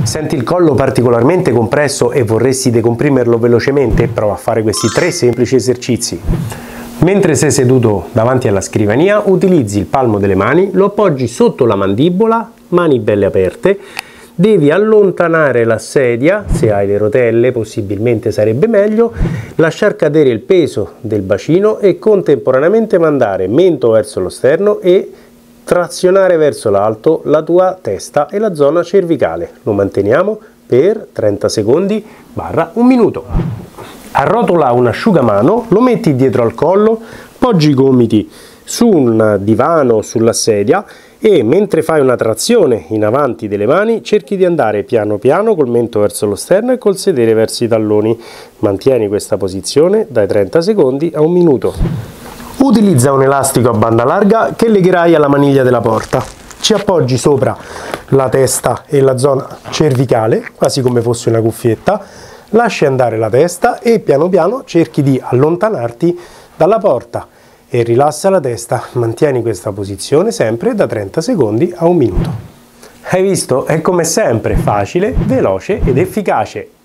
Senti il collo particolarmente compresso e vorresti decomprimerlo velocemente? Prova a fare questi 3 semplici esercizi. Mentre sei seduto davanti alla scrivania, utilizzi il palmo delle mani, lo appoggi sotto la mandibola, mani belle aperte, devi allontanare la sedia, se hai le rotelle possibilmente sarebbe meglio, lasciar cadere il peso del bacino e contemporaneamente mandare mento verso lo sterno e trazionare verso l'alto la tua testa e la zona cervicale. Lo manteniamo per 30 secondi / 1 minuto. Arrotola un asciugamano, lo metti dietro al collo, poggi i gomiti su un divano o sulla sedia e mentre fai una trazione in avanti delle mani cerchi di andare piano piano col mento verso lo sterno e col sedere verso i talloni. Mantieni questa posizione dai 30 secondi a 1 minuto. Utilizza un elastico a banda larga che legherai alla maniglia della porta. Ci appoggi sopra la testa e la zona cervicale, quasi come fosse una cuffietta, lasci andare la testa e piano piano cerchi di allontanarti dalla porta e rilassa la testa. Mantieni questa posizione sempre da 30 secondi a 1 minuto. Hai visto? È come sempre facile, veloce ed efficace.